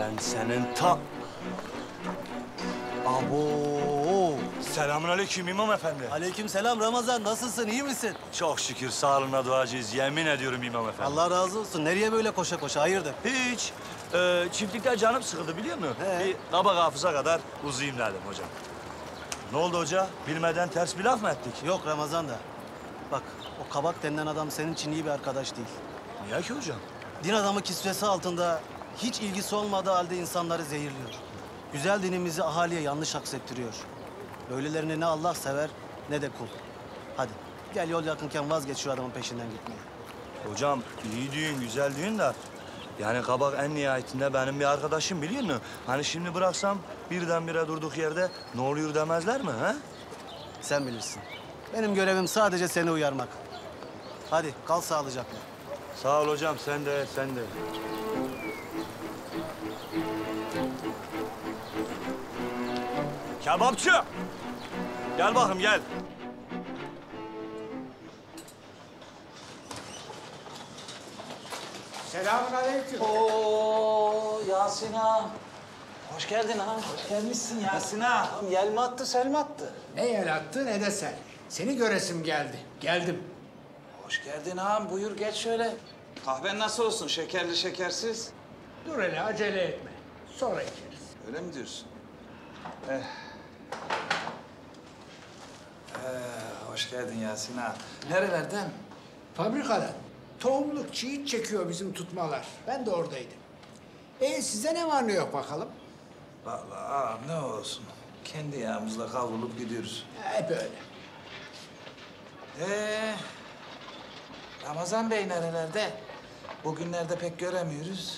Ben senin ta... Abo! Selamünaleyküm İmam Efendi. Aleykümselam Ramazan. Nasılsın? İyi misin? Çok şükür sağlığına duacıyız. Yemin ediyorum İmam Efendi. Allah razı olsun. Nereye böyle koşa koşa? Hayırdır? Hiç. Çiftlikte canım sıkıldı biliyor musun? He. Bir kabak hafıza kadar uzayayım dedim hocam. Ne oldu hoca? Bilmeden ters bir laf mı ettik? Yok Ramazan da. Bak o kabak denilen adam senin için iyi bir arkadaş değil. Niye ki hocam? Din adamı kisvesi altında hiç ilgisi olmadığı halde insanları zehirliyor. Güzel dinimizi ahaliye yanlış aksettiriyor. Böylelerini ne Allah sever ne de kul. Hadi gel yol yakınken vazgeç şu adamın peşinden gitmeye. Hocam iyi düğün, güzel düğün de... Yani kabak en nihayetinde benim bir arkadaşım biliyor musun? Hani şimdi bıraksam birdenbire durduk yerde ne oluyor demezler mi ha? Sen bilirsin. Benim görevim sadece seni uyarmak. Hadi kal sağlıcakla. Sağ ol hocam, sen de, sen de. Kebapçı! Gel bakayım, gel. Selamünaleyküm. Oo Yasin ağam. Hoş geldin ağam. Hoş gelmişsin Yasin ağam. Yel mi attı, sel mi attı? Ne el attı ne de sen. Seni göresim geldi. Geldim. Hoş geldin ağam. Buyur geç şöyle. Kahven nasıl olsun? Şekerli şekersiz. Dur hele acele etme. Sonra içeriz. Öyle mi diyorsun? Hoş geldin Yasin ağam. Nerelerden? Fabrikadan. Tohumluk çiğit çekiyor bizim tutmalar. Ben de oradaydım. Size ne var ne yok bakalım? Vallahi ağam ne olsun. Kendi yağımızla kavrulup gidiyoruz. Hep öyle. Ramazan Bey nerelerde? Bugünlerde pek göremiyoruz.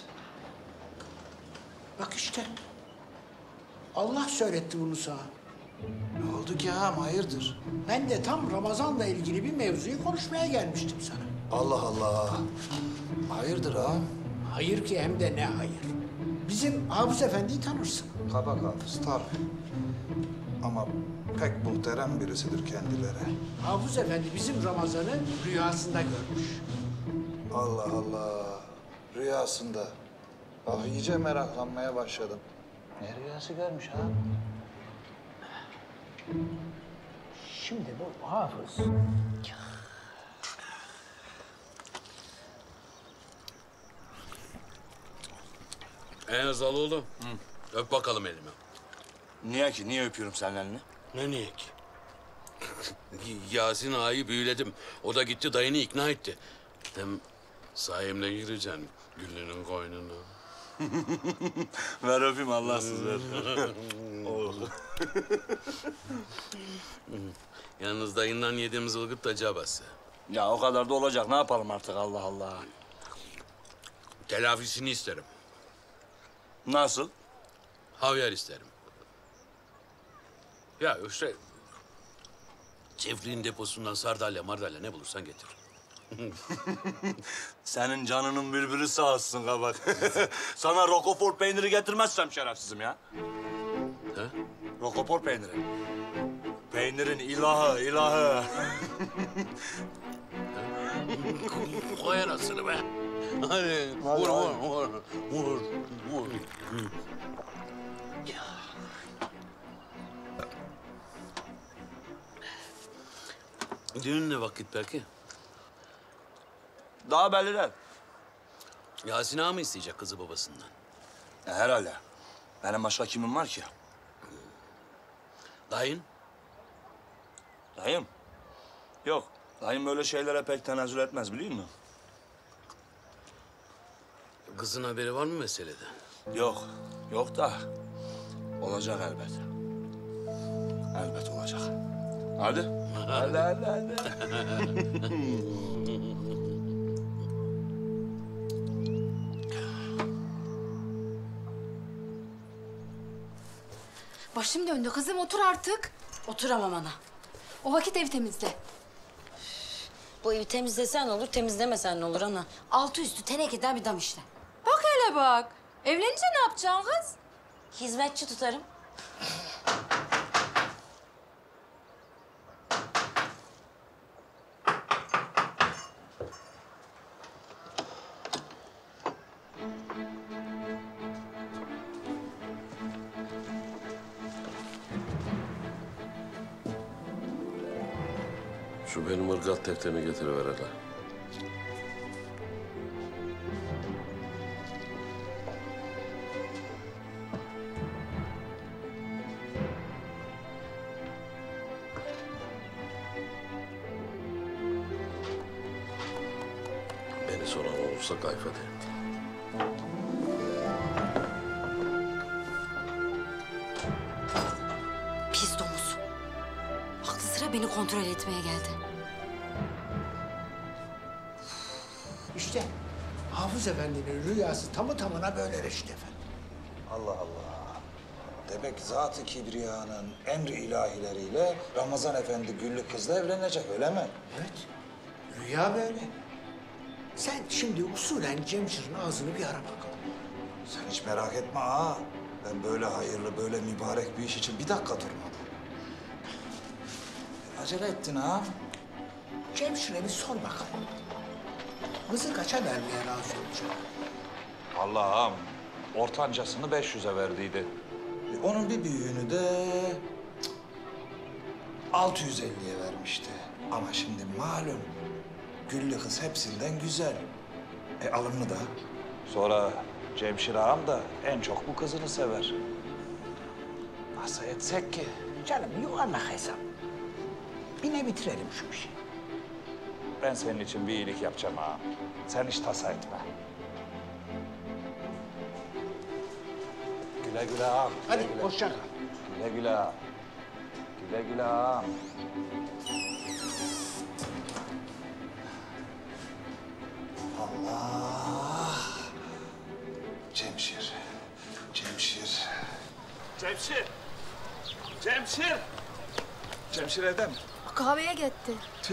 Bak işte. Allah söyletti bunu sana. Ne oldu ki ağam? Hayırdır? Ben de tam Ramazan'la ilgili bir mevzuyu konuşmaya gelmiştim sana. Allah Allah. Hayırdır ağam? Hayır ki hem de ne hayır. Bizim Hafız Efendi'yi tanırsın. Kabak hafız tabii. Ama pek muhterem birisidir kendileri. Hafız Efendi bizim Ramazan'ı rüyasında görmüş. Allah Allah. Rüyasında. Ah iyice meraklanmaya başladım. Ne rüyası görmüş ha? Şimdi bu Hafız Enzal oğlum. Öp bakalım elimi. Niye ki? Niye öpüyorum senin elini? Ne niye ki? Yasin ağayı büyüledim. O da gitti dayını ikna etti. Hem sayemle gireceksin Güllü'nün koynuna. Ver öpeyim Allahsız ver. Yalnız dayından yediğimiz ılgıt da cabası. Ya o kadar da olacak. Ne yapalım artık Allah Allah. Telafisini isterim. Nasıl? Havyar isterim. Ya işte... Çiftliğin deposundan sardalya mardalya ne bulursan getir. Senin canının bülbülü sağ olsun kabak. Sana Roquefort peyniri getirmezsem şerefsizim ya. Ha? Roquefort peyniri. Peynirin ilahı, ilahı. Koy anasını be. Hadi vur, vur, vur, vur. Düğün ne vakit belki? Daha belli değil. Yasin ağa mı isteyecek kızı babasından? Herhalde. Benim başka kimim var ki? Dayın? Dayım? Yok. Dayım böyle şeylere pek tenezzül etmez biliyor musun? Kızın haberi var mı meseleden? Yok. Yok da olacak elbet. Elbet olacak. Hadi. Hadi, hadi, hadi. Başım döndü kızım, otur artık. Oturamam ana. O vakit ev temizle. Bu evi temizlesen olur, temizlemesen ne olur ana. Altı üstü tenekeden bir dam işte. Bak hele bak. Evlenince ne yapacaksın kız? Hizmetçi tutarım. Şu benim ırgat defterimi getiriver hele. Beni soran olursa Gayfede. Pis domuz. Aklı sıra beni kontrol etmeye geldi. İşte Hafız Efendi'nin rüyası tamı tamına böyle Reşit Efendi. Allah Allah. Demek Zat-ı Kibriya'nın emri ilahileriyle Ramazan Efendi Güllü kızla evlenecek öyle mi? Evet, rüya böyle. Sen şimdi usulen Cemşir'in ağzını bir ara bakalım. Sen hiç merak etme ha. Ben böyle hayırlı, böyle mübarek bir iş için bir dakika durmadım. Acele ettin ha. Cemşir'e bir sor bakalım. Kızı kaça vermeye razı olacak? Allah'ım, ortancasını 500'e verdiydi. Onun bir büyüğünü de 650'ye vermişti. Ama şimdi malum Güllü kız hepsinden güzel. Alımlı da. Sonra Cemşir ağam da en çok bu kızını sever. Nasıl etsek ki? Canım yuvarlak hesap. Bine bitirelim şu işi. Ben senin için bir iyilik yapacağım ağam. Sen hiç tasa etme. Güle güle ağam. Hadi güle güle. hoşça kal. Güle güle ağam. Güle güle ağam. Allah. Cemşir. Cemşir. Cemşir. Cemşir. Cemşir evde mi? Kahveye gitti.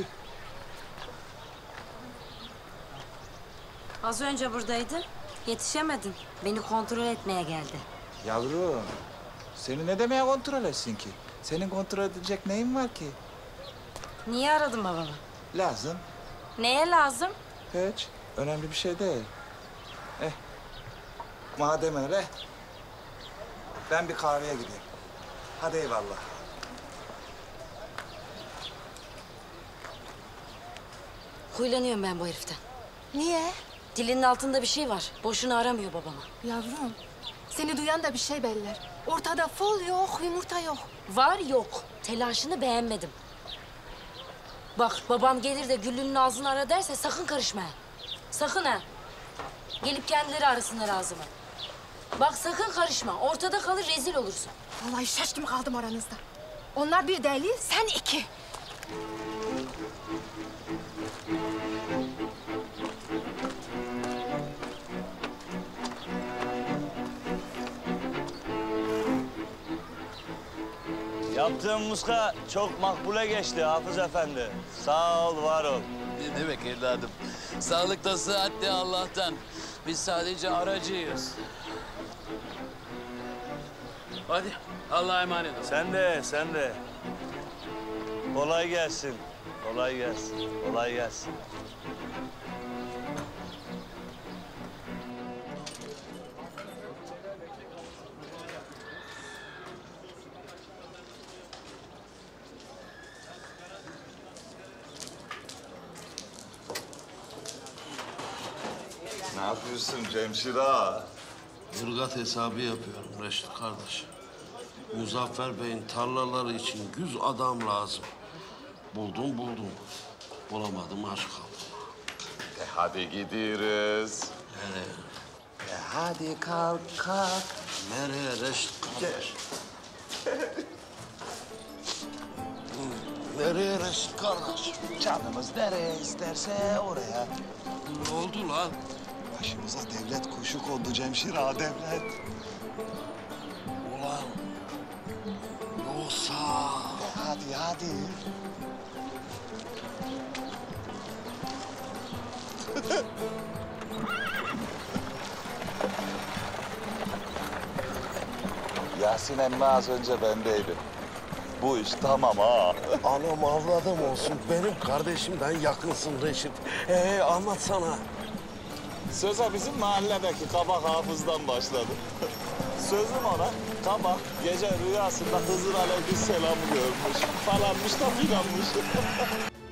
Az önce buradaydın. Yetişemedin. Beni kontrol etmeye geldi. Yavrum, seni ne demeye kontrol etsin ki? Senin kontrol edilecek neyin var ki? Niye aradın babamı? Lazım. Neye lazım? Hiç. Önemli bir şey değil. Madem öyle, ben bir kahveye gideyim. Hadi eyvallah. Huylanıyorum ben bu heriften. Niye? Dilinin altında bir şey var. Boşuna aramıyor babama. Yavrum, seni duyan da bir şey beller. Ortada fol yok, yumurta yok. Var yok. Telaşını beğenmedim. Bak babam gelir de Güllü'nün ağzını ara derse sakın karışma. Ha. Sakın ha. Gelip kendileri arasınlar ağzımı. Bak sakın karışma. Ortada kalır rezil olursun. Vallahi şaştım kaldım aranızda. Onlar bir deli, sen iki. Yaptığın muska çok makbule geçti Hafız Efendi. Sağ ol, var ol. Ne demek evladım? Sağlık da sıhhat de Allah'tan. Biz sadece aracıyız. Hadi Allah'a emanet ol. Sen de, sen de. Kolay gelsin. Kolay gelsin. Kolay gelsin. Ne yapıyorsun Cemşir ağa? Irgat hesabı yapıyorum Reşit kardeş. Muzaffer Bey'in tarlaları için 100 adam lazım. Buldum. Bulamadım aç kaldım. Hadi gidiyoruz. Nereye? Hadi kalk. Nereye Reşit kardeş? Nereye Reşit kardeş? Canımız nereye isterse oraya. Ne oldu lan? Başımıza devlet kuşu kondu Cemşir ağa, devlet. Ulan yoksa... Hadi. Yasin emmi az önce bendeydi. Bu iş tamam ha. Anam avradım olsun. Benim kardeşimden yakınsın Reşit. Anlatsana. Söze bizim mahalledeki kabak hafızdan başladı. Sözüm ona, kabak gece rüyasında Hızır Aleyhisselam'ı görmüş. Falanmış da filanmış.